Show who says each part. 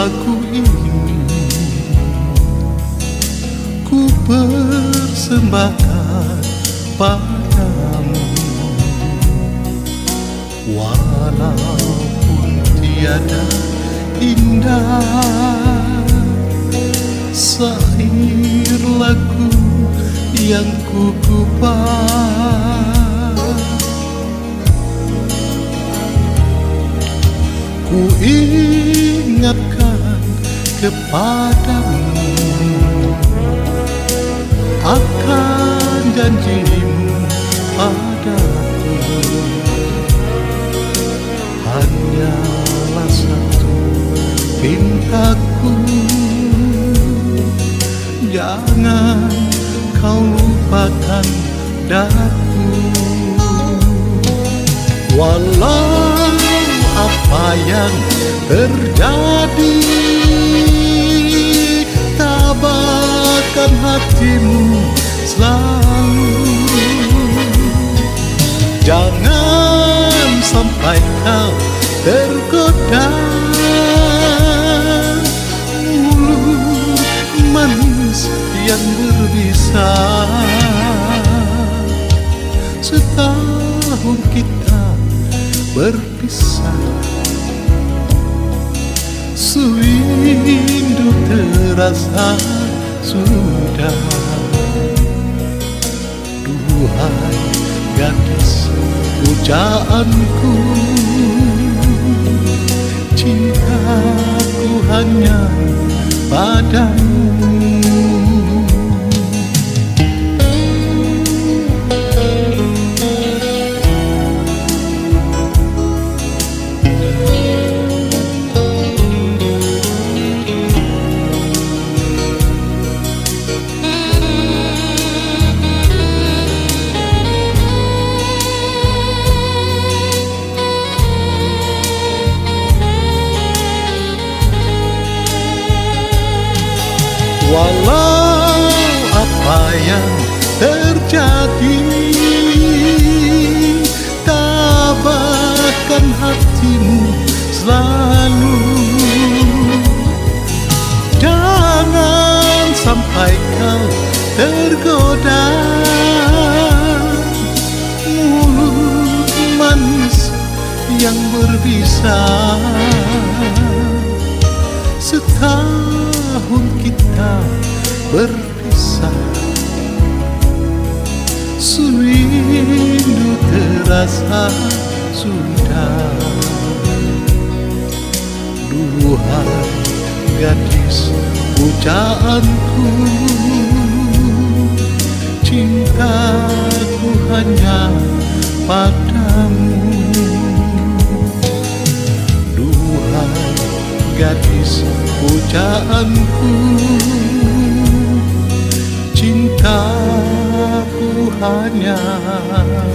Speaker 1: lagu ini ku persembahkan padamu, walaupun tiada indah syair lagu yang ku kupas. Ku ingatkan kepadamu akan janjimu padaku, hanyalah satu pintaku, jangan kau lupakan daku. Walau apa yang terjadi, tabahkan hatimu selalu, jangan sampai kau tergoda mulut manis yang berbisa. Setahun kita berpisah, sewindu terasa sudah. Duhai gadis pujaanku, cintaku hanya padamu. Walau apa yang terjadi, tabahkan hatimu selalu, jangan sampai kau tergoda mulut manis yang berbisa. Setahun kita berpisah, sewindu terasa sudah. Duhai gadis pujaanku, cintaku hanya padamu. Duhai gadis pujaanku, cintaku hanya